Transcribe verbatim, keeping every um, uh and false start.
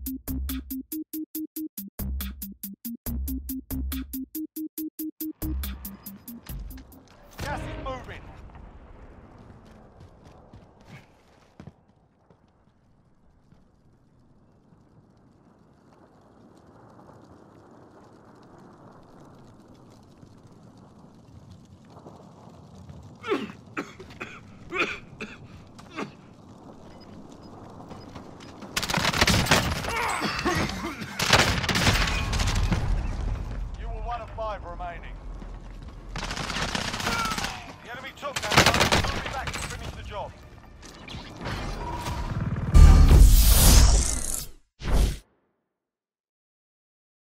Gas is moving. You were one of five remaining. The enemy took that.